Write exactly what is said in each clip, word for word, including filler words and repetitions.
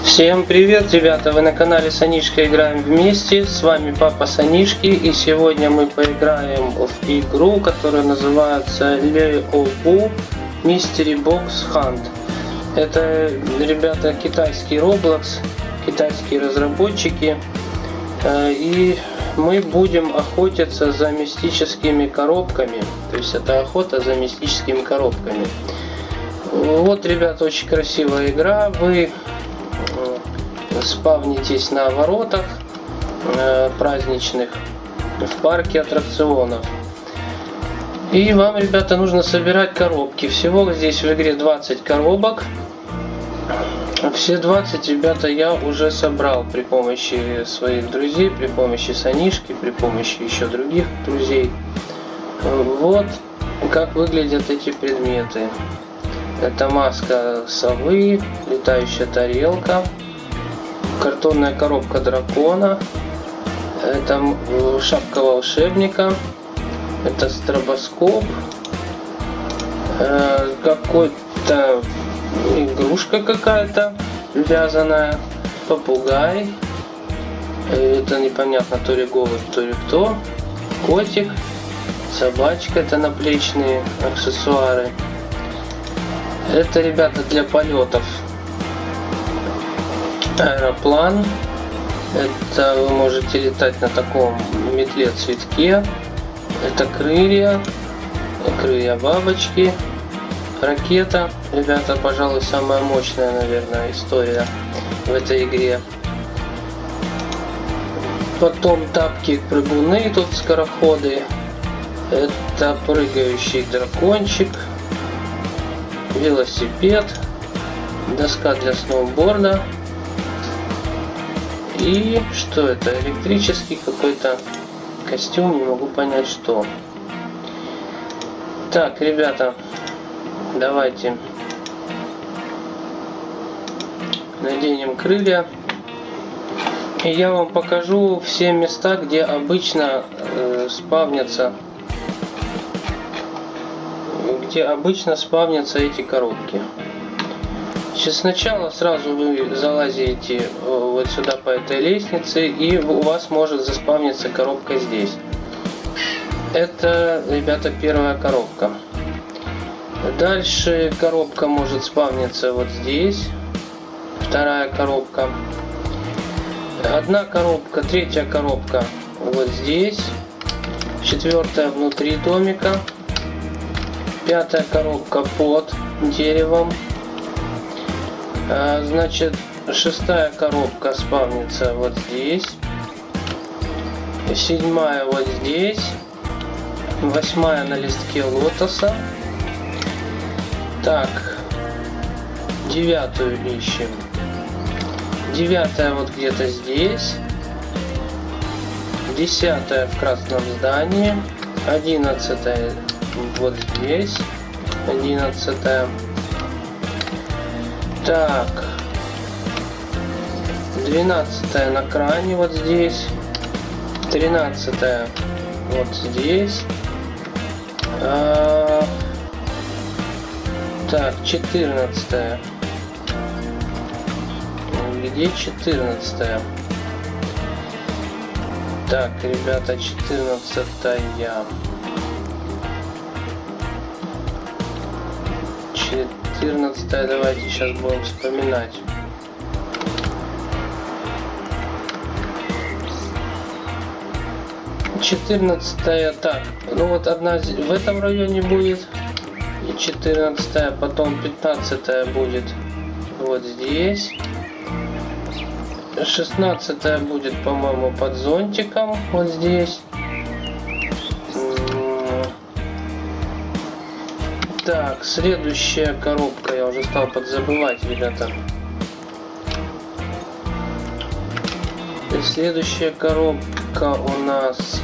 Всем привет, ребята! Вы на канале Санишка играем вместе. С вами папа Санишки, и сегодня мы поиграем в игру, которая называется Leo Mystery Box Hunt. Это, ребята, китайский Roblox, китайские разработчики, и мы будем охотиться за мистическими коробками. То есть это охота за мистическими коробками. Вот, ребята, очень красивая игра. Вы спавнитесь на воротах э, праздничных в парке аттракционов. И вам, ребята, нужно собирать коробки. Всего здесь в игре двадцать коробок. Все двадцать, ребята, я уже собрал при помощи своих друзей, при помощи Санишки, при помощи еще других друзей. Вот как выглядят эти предметы. Это маска совы, летающая тарелка, картонная коробка дракона, это шапка волшебника, это стробоскоп, э, какой-то игрушка какая-то вязаная, попугай, это непонятно, то ли голубь, то ли кто, котик, собачка, это наплечные аксессуары. Это, ребята, для полетов. Аэроплан. Это вы можете летать на таком метле-цветке. Это крылья. Крылья бабочки. Ракета. Ребята, пожалуй, самая мощная, наверное, история в этой игре. Потом тапки-прыгуны, тут скороходы. Это прыгающий дракончик. Велосипед, доска для сноуборда и что это? Электрический какой-то костюм, не могу понять что. Так, ребята, давайте наденем крылья, и я вам покажу все места, где обычно э, спавнятся где обычно спавнятся эти коробки. Сейчас сначала сразу вы залазите вот сюда по этой лестнице, и у вас может заспавниться коробка здесь. Это, ребята, первая коробка. Дальше коробка может спавниться вот здесь. Вторая коробка. Одна коробка, третья коробка вот здесь. Четвертая внутри домика. Пятая коробка под деревом. А, значит, шестая коробка спавнится вот здесь. Седьмая вот здесь. Восьмая на листке лотоса. Так. Девятую ищем. Девятая вот где-то здесь. Десятая в красном здании. Одиннадцатая вот здесь, одиннадцатая. Так, двенадцатая на кране вот здесь, тринадцатая вот здесь. А, так, четырнадцатая. Где четырнадцатая? Так, ребята, четырнадцатая. четырнадцатая, давайте сейчас будем вспоминать. четырнадцатая, так, ну вот одна в этом районе будет, и четырнадцатая, потом пятнадцатая будет вот здесь, шестнадцатая будет, по-моему, под зонтиком вот здесь. Так, следующая коробка, я уже стал подзабывать, ребята. Следующая коробка у нас...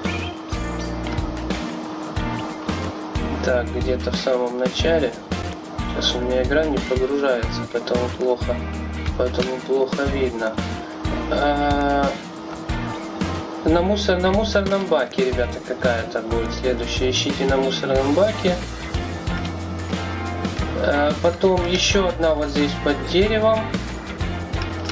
Так, где-то в самом начале. Сейчас у меня игра не прогружается, поэтому плохо, поэтому плохо видно. А... На, мусор, на мусорном баке, ребята, какая-то будет следующая. Ищите на мусорном баке. Потом еще одна вот здесь под деревом.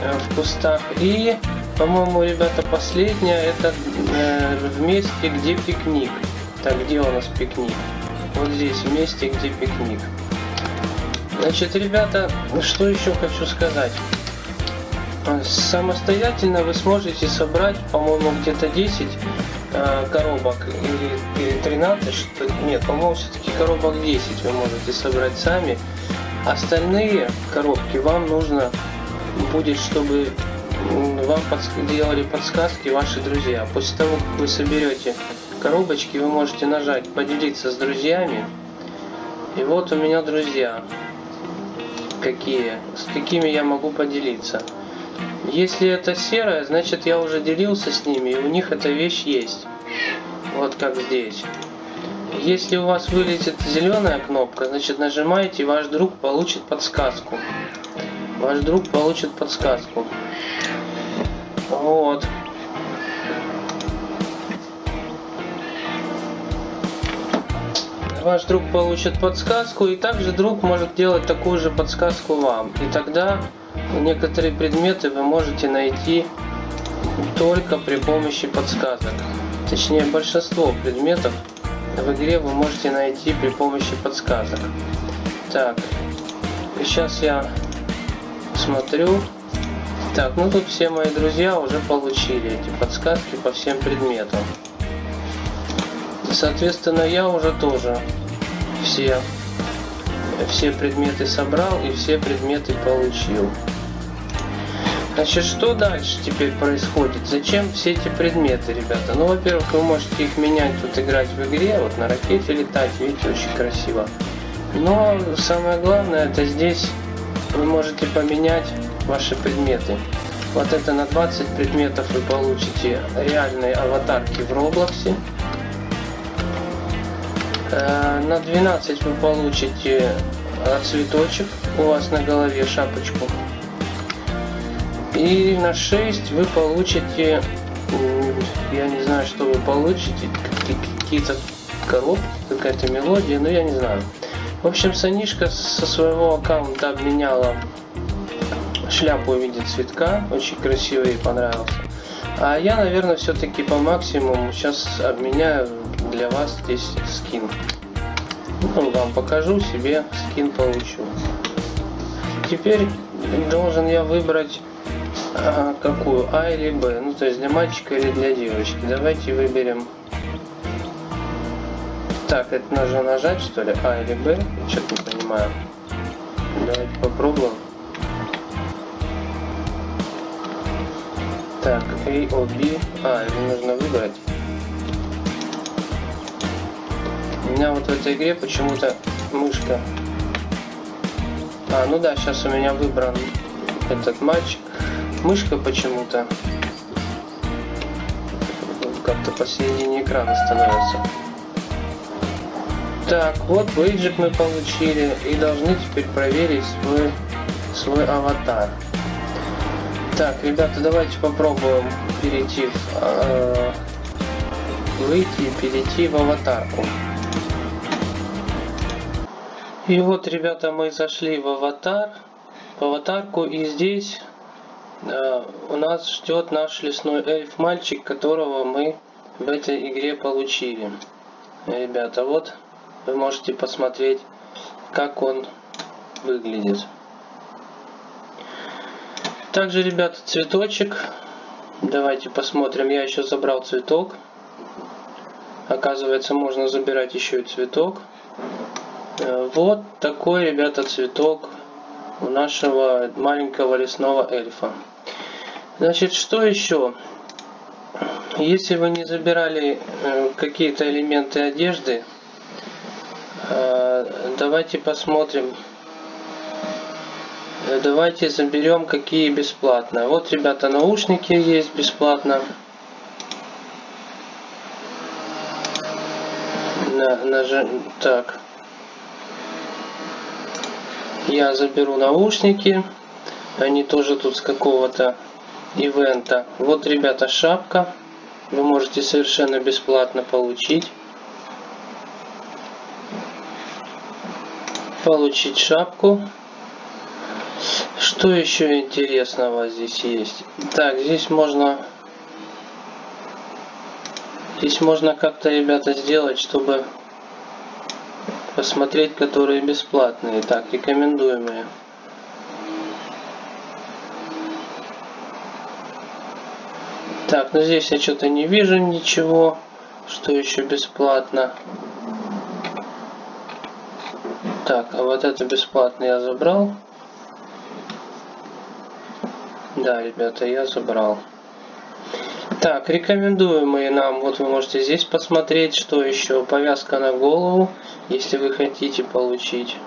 в кустах. И, по-моему, ребята, последняя это э, в месте, где пикник. Так, где у нас пикник? Вот здесь, в месте, где пикник. Значит, ребята, что еще хочу сказать. Самостоятельно вы сможете собрать, по-моему, где-то десять э, коробок или, или тринадцать, что нет, по-моему, все-таки коробок десять вы можете собрать сами. Остальные коробки вам нужно будет, чтобы вам подск- делали подсказки ваши друзья. После того, как вы соберете коробочки, вы можете нажать «Поделиться с друзьями». И вот у меня друзья. Какие? С какими я могу поделиться? Если это серая, значит я уже делился с ними, и у них эта вещь есть. Вот как здесь. Если у вас вылезет зеленая кнопка, значит нажимаете, и ваш друг получит подсказку. Ваш друг получит подсказку. Вот. Ваш друг получит подсказку, и также друг может делать такую же подсказку вам. И тогда некоторые предметы вы можете найти только при помощи подсказок. Точнее, большинство предметов в игре вы можете найти при помощи подсказок. Так, сейчас я смотрю. Так, ну тут все мои друзья уже получили эти подсказки по всем предметам. Соответственно, я уже тоже все, все предметы собрал и все предметы получил. Значит, что дальше теперь происходит? Зачем все эти предметы, ребята? Ну, во-первых, вы можете их менять, тут играть в игре, вот на ракете летать, видите, очень красиво. Но самое главное, это здесь вы можете поменять ваши предметы. Вот это на двадцать предметов вы получите реальные аватарки в Роблоксе. На двенадцать вы получите цветочек у вас на голове, шапочку. И на шесть вы получите, я не знаю, что вы получите, какие-то коробки, какая-то мелодия, но я не знаю. В общем, Санишка со своего аккаунта обменяла шляпу в виде цветка, очень красиво, ей понравился. А я, наверное, все-таки по максимуму сейчас обменяю для вас здесь скин. Ну, вам покажу, себе скин получу. Теперь должен я выбрать а, какую, А или Б, ну то есть для мальчика или для девочки. Давайте выберем. Так, это нужно нажать, что ли, А или Б? Я что-то не понимаю. Давайте попробуем. Так, A, O, B. А, это нужно выбрать. У меня вот в этой игре почему-то мышка. А, ну да, сейчас у меня выбран этот мальчик. Мышка почему-то как-то посередине экрана становится. Так, вот бейджик мы получили и должны теперь проверить свой, свой аватар. Так, ребята, давайте попробуем перейти в, э, выйти и перейти в аватарку. И вот, ребята, мы зашли в аватар, в аватарку, и здесь э, у нас ждет наш лесной эльф-мальчик, которого мы в этой игре получили. Ребята, вот вы можете посмотреть, как он выглядит. Также, ребята, цветочек. Давайте посмотрим. Я еще забрал цветок. Оказывается, можно забирать еще и цветок. Вот такой, ребята, цветок у нашего маленького лесного эльфа. Значит, что еще? Если вы не забирали какие-то элементы одежды, давайте посмотрим. Давайте заберем, какие бесплатно. Вот, ребята, наушники есть бесплатно. На, нажим... Так. Я заберу наушники. Они тоже тут с какого-то ивента. Вот, ребята, шапка. Вы можете совершенно бесплатно получить. Получить шапку. Что еще интересного здесь есть? Так, здесь можно... Здесь можно как-то, ребята, сделать, чтобы посмотреть, которые бесплатные. Так, рекомендуемые. Так, ну здесь я что-то не вижу ничего, что еще бесплатно. Так, а вот это бесплатно я забрал. Да, ребята, я забрал. Так, рекомендуемые нам, вот вы можете здесь посмотреть, что еще. Повязка на голову, если вы хотите получить.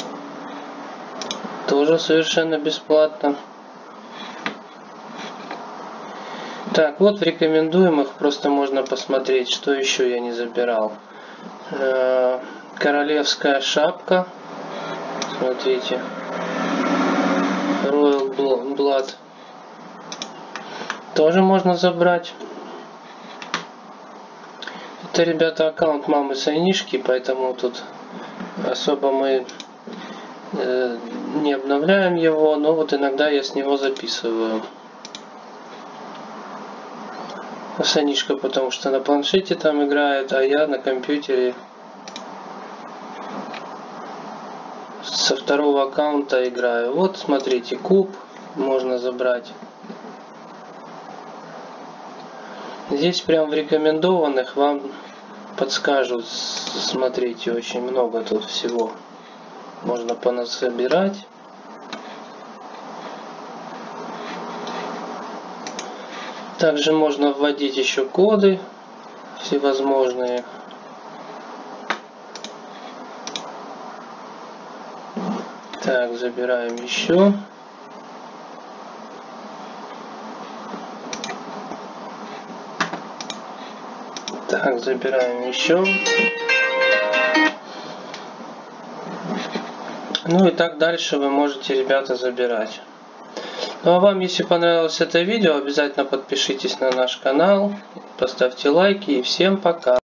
Тоже совершенно бесплатно. Так, вот в рекомендуемых просто можно посмотреть, что еще я не забирал. Королевская шапка. Смотрите. Royal Blood. Тоже можно забрать. Это, ребята, аккаунт мамы Сайнишки, поэтому тут особо мы э, не обновляем его, но вот иногда я с него записываю. Санишка, потому что на планшете там играет, а я на компьютере со второго аккаунта играю. Вот, смотрите, куб можно забрать. Здесь прям в рекомендованных вам подскажут, смотрите, очень много тут всего можно понасобирать. Также можно вводить еще коды всевозможные. Так, забираем еще. Так, забираем еще. Ну и так дальше вы можете, ребята, забирать. Ну а вам, если понравилось это видео, обязательно подпишитесь на наш канал, поставьте лайки и всем пока.